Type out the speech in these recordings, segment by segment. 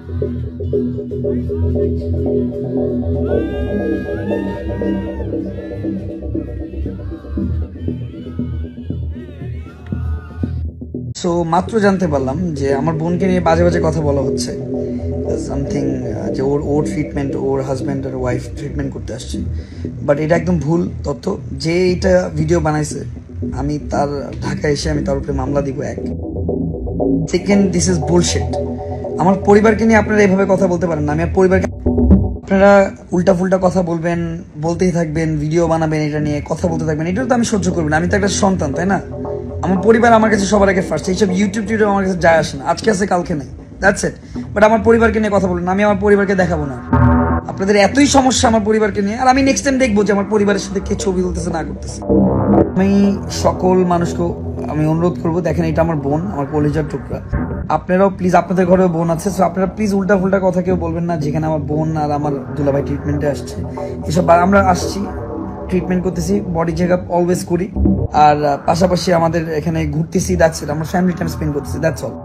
So মাত্র জানতে পারলাম যে আমার বোনকে নিয়ে বাজে বাজে কথা বলা হচ্ছে, সামথিং যে ওর ট্রিটমেন্ট, ওর হাজব্যান্ড আর ওয়াইফ ট্রিটমেন্ট করতে আসছে। বাট এটা একদম ভুল তথ্য। যে এইটা ভিডিও বানাইছে আমি তার ঢাকায় এসে আমি তার উপরে মামলা দিব। এক সেকেন্ড, দিস ইজ বুলশিট। আমার পরিবারকে নিয়ে আপনারা এভাবে কথা বলতে পারেন না। আমি আর পরিবারকে, আপনারা উল্টা ফুল্টা কথা বলবেন, বলতেই থাকবেন, ভিডিও বানাবেন, এটা নিয়ে কথা বলতে থাকবেন, এটা তো আমি সহ্য করবো না। আমি তো একটা সন্তান, তাই না? আমার পরিবার আমার কাছে সবার আগে ফার্স্ট। এইসব ইউটিউব আমার কাছে যায় আসে না, আজকে আছে কালকে নেই, দ্যাটস ইট। বাট আমার পরিবারকে নিয়ে কথা বলুন, আমি আমার পরিবারকে দেখাবো না। আপনাদের এতই সমস্যা আমার পরিবারকে নিয়ে, আর আমি নেক্সট টাইম দেখবো যে আমার পরিবারের সাথে কে ছবি তুলতেছে না করতেছে। আমি সকল মানুষকে আমি অনুরোধ করবো, দেখেন এটা আমার বোন, আমার কলিজার টুকরা। আপনারাও প্লিজ, আপনাদের ঘরেও বোন আছে, সো আপনারা প্লিজ উল্টা ফুল্টা কথা কেউ বলবেন না। যেখানে আমার বোন আর আমার দুলাভাই ট্রিটমেন্টে আসছে, এসব আমরা আসছি, ট্রিটমেন্ট করতেছি, বডি চেক আপ অলওয়েজ করি, আর পাশাপাশি আমাদের এখানে ঘুরতেছি, দ্যাটস ইট। আমরা ফ্যামিলি টাইম স্পেন্ড করতেছি, দ্যাটস অল।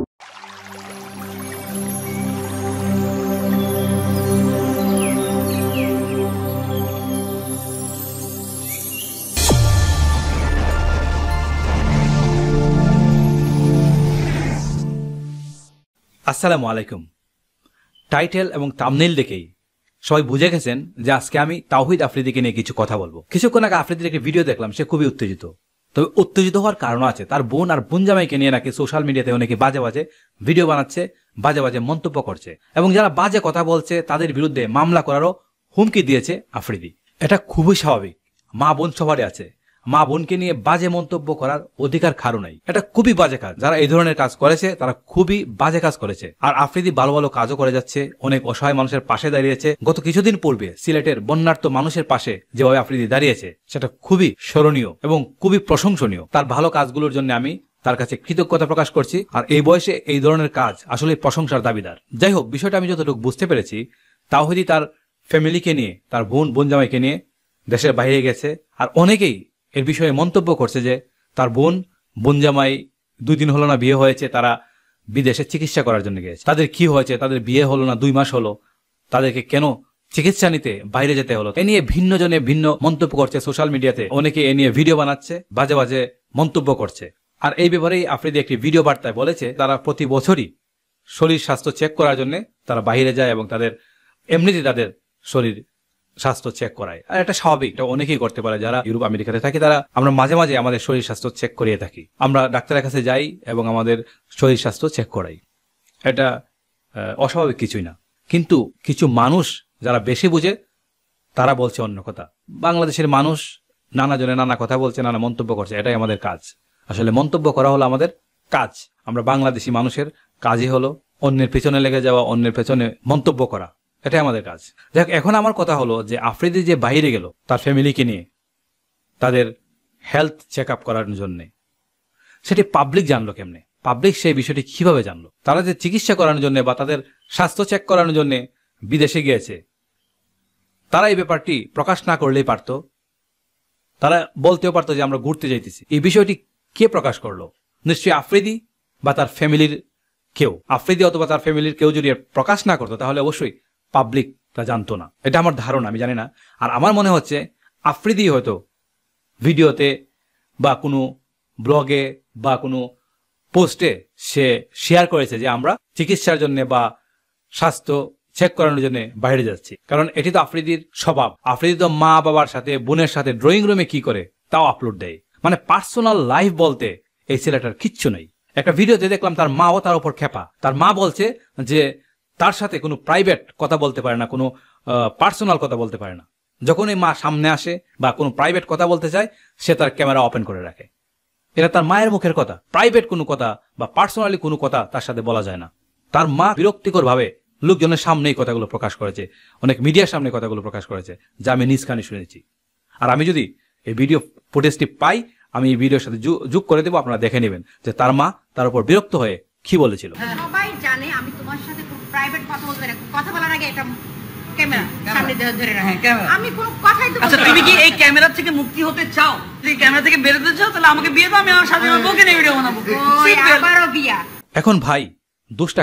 আসসালামু আলাইকুম। টাইটেল এবং থাম্বনেইল দেখেই সবাই বুঝে গেছেন যে আজকে আমি তাওহিদ আফ্রিদিকে নিয়ে কিছু কথা বলবো। কিছুক্ষণ আগে আফ্রিদির একটি ভিডিও দেখলাম, সে খুবই উত্তেজিত। তবে উত্তেজিত হওয়ার কারণ আছে, তার বোন আর বোন জামাইকে নিয়ে নাকি সোশ্যাল মিডিয়াতে অনেকে বাজে বাজে ভিডিও বানাচ্ছে, বাজে বাজে মন্তব্য করছে, এবং যারা বাজে কথা বলছে তাদের বিরুদ্ধে মামলা করারও হুমকি দিয়েছে আফ্রিদি। এটা খুবই স্বাভাবিক, মা বোন সবারই আছে। মা বোনকে নিয়ে বাজে মন্তব্য করার অধিকার কারো নাই। এটা খুবই বাজে কাজ। যারা এই ধরনের কাজ করেছে তারা খুবই বাজে কাজ করেছে। আর আফ্রিদি ভালো ভালো কাজও করে যাচ্ছে, অনেক অসহায় মানুষের পাশে দাঁড়িয়েছে। গত কিছুদিন পূর্বে সিলেটের বন্যার্ত মানুষের পাশে যেভাবে আফ্রিদি দাঁড়িয়েছে সেটা খুবই স্মরণীয় এবং খুবই প্রশংসনীয়। তার ভালো কাজগুলোর জন্য আমি তার কাছে কৃতজ্ঞতা প্রকাশ করছি। আর এই বয়সে এই ধরনের কাজ আসলে প্রশংসার দাবিদার। যাই হোক, বিষয়টা আমি যতটুকু বুঝতে পেরেছি, তাওহিদি তার ফ্যামিলিকে নিয়ে, তার বোন জামাইকে নিয়ে দেশের বাইরে গেছে। আর অনেকেই এর বিষয়ে মন্তব্য করছে যে তার বোন জামাই 2 দিন হলো না বিয়ে হয়েছে, তারা বিদেশে চিকিৎসা করার জন্য গিয়েছে। তাদের কি হয়েছে, তাদের বিয়ে হলো না 2 মাস হলো, তাদেরকে কেন চিকিৎসা নিতে বাইরে যেতে হলো? এ নিয়ে ভিন্ন জনে ভিন্ন মন্তব্য করছে সোশ্যাল মিডিয়াতে। অনেকে এ নিয়ে ভিডিও বানাচ্ছে, বাজে বাজে মন্তব্য করছে। আর এই ব্যাপারেই আফ্রিদি একটি ভিডিও বার্তায় বলেছে তারা প্রতি বছরই শরীর স্বাস্থ্য চেক করার জন্য তারা বাইরে যায় এবং তাদের এমনিতে তাদের শরীর স্বাস্থ্য চেক করায়। আর এটা স্বাভাবিক, এটা অনেকেই করতে পারে। যারা ইউরোপ আমেরিকাতে থাকি তারা আমরা মাঝে মাঝে আমাদের শরীর স্বাস্থ্য চেক করিয়ে থাকি। আমরা ডাক্তারের কাছে যাই এবং আমাদের শরীর স্বাস্থ্য চেক করাই। এটা অস্বাভাবিক কিছুই না। কিন্তু কিছু মানুষ যারা বেশি বুঝে তারা বলছে অন্য কথা। বাংলাদেশের মানুষ নানা জনে নানা কথা বলছে, নানা মন্তব্য করছে। এটাই আমাদের কাজ। আসলে মন্তব্য করা হলো আমাদের কাজ। আমরা বাংলাদেশি মানুষের কাজই হলো অন্যের পেছনে লেগে যাওয়া, অন্যের পেছনে মন্তব্য করা। এটাই আমাদের কাজ। দেখ, এখন আমার কথা হলো যে আফ্রিদি যে বাইরে গেল তার ফ্যামিলিকে নিয়ে তাদের হেলথ চেক আপ করার জন্য, সেটি পাবলিক জানলো কেমনে? পাবলিক সেই বিষয়টি কিভাবে জানলো? তারা যে চিকিৎসা করানোর জন্য বা তাদের স্বাস্থ্য চেক করানোর জন্য বিদেশে গিয়েছে, তারা এই ব্যাপারটি প্রকাশ না করলেই পারত। তারা বলতেও পারতো যে আমরা ঘুরতে যাইতেছি। এই বিষয়টি কে প্রকাশ করলো? নিশ্চয়ই আফ্রিদি বা তার ফ্যামিলির কেউ। আফ্রিদি অথবা তার ফ্যামিলির কেউ যদি প্রকাশ না করতো তাহলে অবশ্যই পাবলিক তা জানতো না। এটা আমার ধারণা, আমি জানি না। আর আমার মনে হচ্ছে আফ্রিদি হয়তো ভিডিওতে বা কোনো ব্লগে বা কোনো পোস্টে সে শেয়ার করেছে যে আমরা চিকিৎসার জন্য বা স্বাস্থ্য চেক করানোর জন্য বাইরে যাচ্ছি। কারণ এটি তো আফ্রিদির স্বভাব। আফ্রিদি তো মা বাবার সাথে, বোনের সাথে ড্রয়িং রুমে কি করে তাও আপলোড দেয়। মানে পার্সোনাল লাইফ বলতে এই ছেলেটার কিচ্ছু নেই। একটা ভিডিওতে দেখলাম তার মাও তার উপর খেপা। তার মা বলছে যে তার সাথে কোনো প্রাইভেট কথা বলতে পারে না, কোনো পার্সোনাল কথা বলতে পারে না। যখন এই মা সামনে আসে বা কোনো প্রাইভেট কথা বলতে চায়, সে তার ক্যামেরা ওপেন করে রাখে। এটা তার মায়ের মুখের কথা। প্রাইভেট কোনো কথা বা পার্সোনালি কোনো কথা তার সাথে বলা যায় না। তার মা বিরক্তিকর ভাবে লোকজনের সামনে এই কথাগুলো প্রকাশ করেছে, অনেক মিডিয়ার সামনে কথাগুলো প্রকাশ করেছে, যা আমি নিজ কানে শুনেছি। আর আমি যদি এই ভিডিও ফুটেজটি পাই, আমি এই ভিডিওর সাথে যোগ করে দেবো, আপনারা দেখে নেবেন যে তার মা তার উপর বিরক্ত হয়ে কি বলেছিল। সবাই জানে আমি তোমার সাথে খুব প্রাইভেট কথা বলতে না, কথা বলার আগে এটা ক্যামেরা সামনে ধরে রাখো। আমি কোনো কথাই তো। আচ্ছা, তুমি কি এই ক্যামেরা থেকে মুক্তি হতে চাও? যদি ক্যামেরা থেকে বের হতে চাও তাহলে আমাকে বিয়ে দাও, আমি আমার সাথে আমার বউকে নিয়ে ভিডিও বানাবো। আবারও বিয়া। এখন ভাই, দোষটা কার?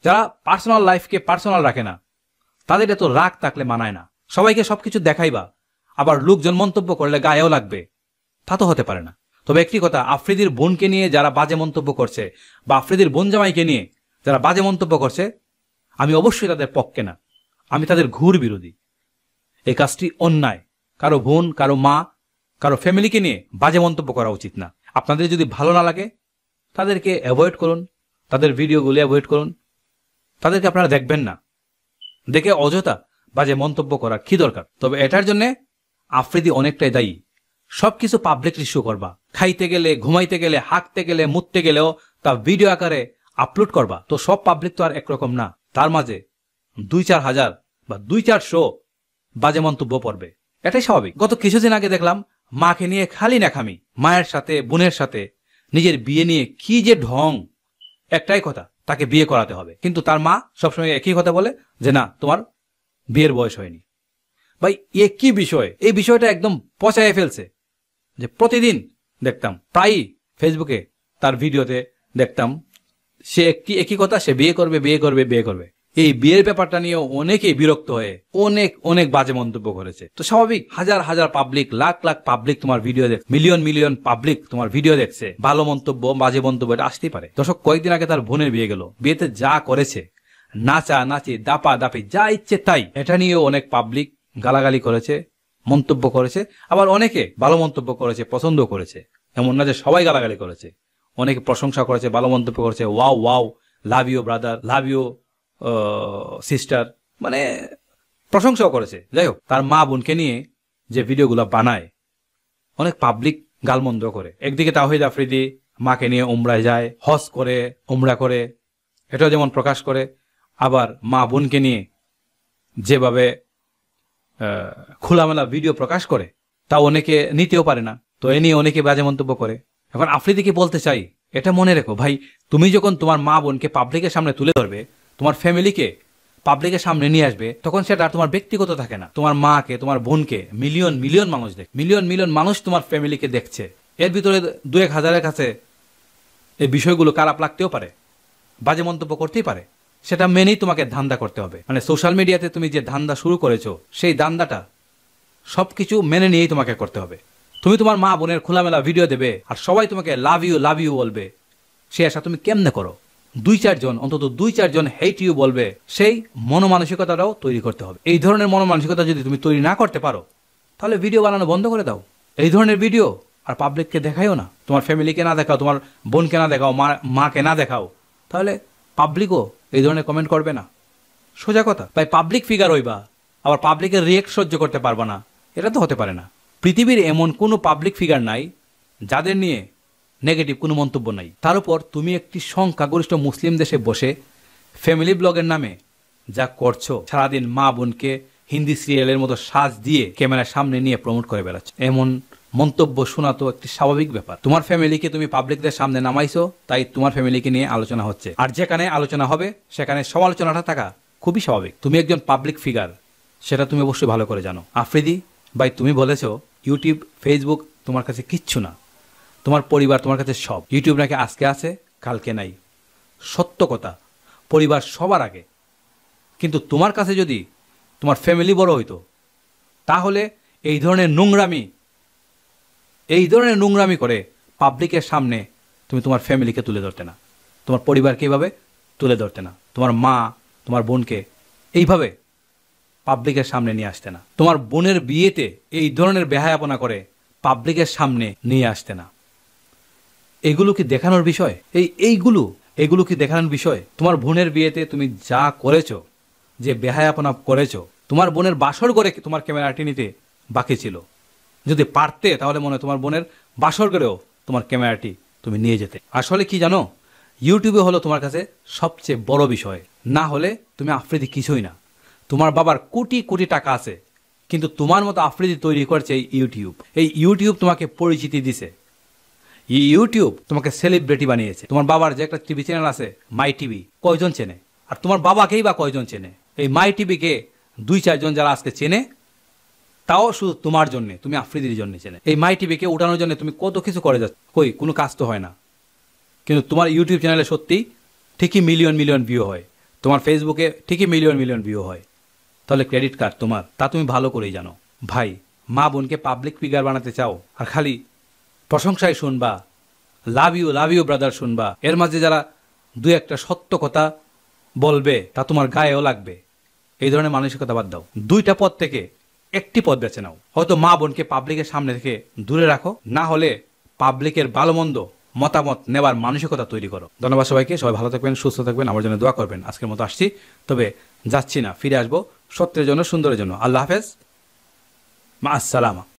যারা পার্সোনাল লাইফকে পার্সোনাল রাখে না, তাদের এত রাগ থাকলে মানায় না। সবাইকে সবকিছু দেখাইবা, আবার লোকজন মন্তব্য করলে গায়েও লাগবে, তা তো হতে পারে না। তবে একটি কথা, আফ্রিদির বোনকে নিয়ে যারা বাজে মন্তব্য করছে বা আফ্রিদির বোন জামাইকে নিয়ে যারা বাজে মন্তব্য করছে, আমি অবশ্যই তাদের পক্ষে না, আমি তাদের ঘুর বিরোধী। এই কাজটি অন্যায়। কারো বোন, কারো মা, কারো ফ্যামিলিকে নিয়ে বাজে মন্তব্য করা উচিত না। আপনাদের যদি ভালো না লাগে তাদেরকে অ্যাভয়েড করুন, তাদের ভিডিওগুলো অ্যাভয়েড করুন, তাদেরকে আপনারা দেখবেন না, দেখে অযথা বাজে মন্তব্য করার কি দরকার। তবে এটার জন্য আফ্রিদি অনেকটাই দায়ী। সবকিছু পাবলিক ইস্যু করবা, খাইতে গেলে, ঘুমাইতে গেলে, হাঁকতে গেলে, মুততে গেলেও তা ভিডিও আকারে আপলোড করবা। তো সব পাবলিক তো আর একরকম না, তার মাঝে 2-4 হাজার বা 2-400 বাজে মন্তব্য পড়বে, এটাই স্বাভাবিক। গত কিছুদিন আগে দেখলাম মাকে নিয়ে খালি নাকামি, মায়ের সাথে, বোনের সাথে, নিজের বিয়ে নিয়ে কি যে ঢং। একটাই কথা, তাকে বিয়ে করাতে হবে, কিন্তু তার মা সবসময় একই কথা বলে যে না, তোমার বিয়ের বয়স হয়নি। ভাই, এ কি বিষয়? এই বিষয়টা একদম পচাইয়ে ফেলছে। যে প্রতিদিন দেখতাম, প্রায়ই ফেসবুকে তার ভিডিওতে দেখতাম সে একই কথা, সে বিয়ে করবে, বিয়ে করবে, বিয়ে করবে। এই বিয়ের ব্যাপারটা নিয়ে অনেকেই বিরক্ত হয়ে অনেক বাজে মন্তব্য করেছে। তো স্বাভাবিক, হাজার হাজার পাবলিক, লাখ লাখ পাবলিক তোমার ভিডিও দেখছে, মিলিয়ন মিলিয়ন পাবলিক তোমার ভিডিও দেখছে, ভালো মন্তব্য, বাজে মন্তব্য এটা আসতেই পারে। দর্শক, কয়েকদিন আগে তার বোনের বিয়ে গেল, বিয়েতে যা করেছে, নাচা নাচি, দাপা দাপি, যা ইচ্ছে তাই, এটা নিয়েও অনেক পাবলিক গালাগালি করেছে, মন্তব্য করেছে। আবার অনেকে ভালো মন্তব্য করেছে, পছন্দ করেছে, এমন না যে সবাই গালাগালি করেছে। অনেকে প্রশংসা করেছে, ভালো মন্তব্য করেছে, wow wow, love you brother, love you sister, মানে প্রশংসাও করেছে। যাই হোক, তার মা বোনকে নিয়ে যে ভিডিওগুলো বানায় অনেক পাবলিক গালমন্দ করে। একদিকে তাওহিদ আফ্রিদি মাকে নিয়ে উমরায় যায়, হজ করে, উমরা করে, এটাও যেমন প্রকাশ করে। আবার মা বোনকে নিয়ে যেভাবে খোলামেলা ভিডিও প্রকাশ করে তা অনেকে নিতেও পারে না, তো এ নিয়ে অনেকে বাজে মন্তব্য করে। এখন আফ্রিদিকে বলতে চাই, এটা মনে রেখো ভাই, তুমি যখন তোমার মা বোনকে পাবলিকের সামনে তুলে ধরবে, তোমার ফ্যামিলিকে পাবলিকের সামনে নিয়ে আসবে, তখন সেটা আর তোমার ব্যক্তিগত থাকে না। তোমার মাকে, তোমার বোনকে মিলিয়ন মিলিয়ন মানুষ দেখে, মিলিয়ন মিলিয়ন মানুষ তোমার ফ্যামিলিকে দেখছে। এর ভিতরে 2-1 হাজারের কাছে এই বিষয়গুলো খারাপ লাগতেও পারে, বাজে মন্তব্য করতেই পারে, সেটা মেনেই তোমাকে ধান্দা করতে হবে। মানে সোশ্যাল মিডিয়াতে তুমি যে ধান্দা শুরু করেছো, সেই ধান্দাটা সবকিছু মেনে নিয়েই তোমাকে করতে হবে। তুমি তোমার মা বোনের খোলামেলা ভিডিও দেবে আর সবাই তোমাকে লাভ ইউ বলবে, সে আশা তুমি কেমনে করো? 2-4 জন, অন্তত 2-4 জন হেট ইউ বলবে, সেই মনোমানসিকতাটাও তৈরি করতে হবে। এই ধরনের মনোমানসিকতা যদি তুমি তৈরি না করতে পারো, তাহলে ভিডিও বানানো বন্ধ করে দাও। এই ধরনের ভিডিও আর পাবলিককে দেখাইও না, তোমার ফ্যামিলিকে না দেখাও, তোমার বোনকে না দেখাও, মাকে না দেখাও, তাহলে পাবলিকও এই ধরনের কমেন্ট করবে না। সোজা কথা। তাই পাবলিক ফিগার হইবা, আবার পাবলিকের রিয়েক্ট সহ্য করতে পারবা না, এটা তো হতে পারে না। পৃথিবীর এমন কোনো পাবলিক ফিগার নাই যাদের নিয়ে নেগেটিভ কোনো মন্তব্য নাই। তার উপর তুমি একটি সংখ্যাগরিষ্ঠ মুসলিম দেশে বসে ফ্যামিলি ব্লগের নামে যা করছো, সারাদিন মা বোনকে হিন্দি সিরিয়ালের মতো সাজ দিয়ে ক্যামেরার সামনে নিয়ে প্রমোট করে বেড়াচ্ছ, এমন মন্তব্য শোনা তো একটি স্বাভাবিক ব্যাপার। তোমার ফ্যামিলিকে তুমি পাবলিকদের সামনে নামাইছো, তাই তোমার ফ্যামিলিকে নিয়ে আলোচনা হচ্ছে, আর যেখানে আলোচনা হবে সেখানে সমালোচনাটা থাকা খুবই স্বাভাবিক। তুমি একজন পাবলিক ফিগার, সেটা তুমি অবশ্যই ভালো করে জানো। আফ্রিদি ভাই, তুমি বলেছো ইউটিউব, ফেসবুক তোমার কাছে কিচ্ছু না, তোমার পরিবার তোমার কাছে সব। ইউটিউব নাকি আজকে আছে, কালকে নাই। সত্য কথা, পরিবার সবার আগে। কিন্তু তোমার কাছে যদি তোমার ফ্যামিলি বড় হইতো, তাহলে এই ধরনের নোংরামি করে পাবলিকের সামনে তুমি তোমার ফ্যামিলিকে তুলে ধরতে না, তোমার পরিবারকে এইভাবে তুলে ধরতে না, তোমার মা, তোমার বোনকে এইভাবে পাবলিকের সামনে নিয়ে আসতে না, তোমার বোনের বিয়েতে এই ধরনের বেহায়াপনা করে পাবলিকের সামনে নিয়ে আসতে না। এগুলো কি দেখানোর বিষয়? এইগুলো কি দেখানোর বিষয়? তোমার বোনের বিয়েতে তুমি যা করেছো, যে বেহায়াপনা করেছো, তোমার বোনের বাসর করে তোমার ক্যামেরাটি নিতে বাকি ছিল। যদি পারতে তাহলে মনে হয় তোমার বোনের বাসর করেও তোমার ক্যামেরাটি তুমি নিয়ে যেতে। আসলে কি জানো, ইউটিউবে হলো তোমার কাছে সবচেয়ে বড় বিষয়, না হলে তুমি আফ্রিদি কিছুই না। তোমার বাবার কোটি কোটি টাকা আছে, কিন্তু তোমার মতো আফ্রিদি তৈরি করেছে এই ইউটিউব। এই ইউটিউব তোমাকে পরিচিতি দিছে, এই ইউটিউব তোমাকে সেলিব্রিটি বানিয়েছে। তোমার বাবার যে একটা টিভি চ্যানেল আছে, মাই টিভি, কয়জন চেনে? আর তোমার বাবাকেই বা কয়জন চেনে? এই মাই টিভিকে 2-4 জন যারা আজকে চেনে, তাও শুধু তোমার জন্য, তুমি আফ্রিদির জন্য চেনে। এই মাই টিভিকে উঠানোর জন্য তুমি কত কিছু করে যাচ্ছ, কোনো কাজ তো হয় না। কিন্তু তোমার ইউটিউব চ্যানেলে সত্যি ঠিকই মিলিয়ন মিলিয়ন ভিউ হয়, তোমার ফেসবুকে ঠিকই মিলিয়ন মিলিয়ন ভিউ হয়, তাহলে ক্রেডিট কার্ড তোমার, তা তুমি ভালো করেই জানো। ভাই, মা বোনকে পাবলিক ফিগার বানাতে চাও আর খালি প্রশংসায় শুনবা, লাভ ইউ ব্রাদার শুনবা, এর মাঝে যারা দু একটা সত্য কথা বলবে তা তোমার গায়েও লাগবে, এই ধরনের মানসিকতা বাদ দাও। দুইটা পথ থেকে একটি পথ বেছে নাও। হয়তো মা বোনকে পাবলিকের সামনে থেকে দূরে রাখো, না হলে পাবলিকের ভালো মন্দ মতামত নেবার মানসিকতা তৈরি করো। ধন্যবাদ সবাইকে, সবাই ভালো থাকবেন, সুস্থ থাকবেন, আমার জন্য দোয়া করবেন। আজকের মতো আসছি, তবে যাচ্ছি না, ফিরে আসবো সত্যের জন্য, সুন্দরের জন্য। আল্লাহ হাফেজ, মা আসসালামা।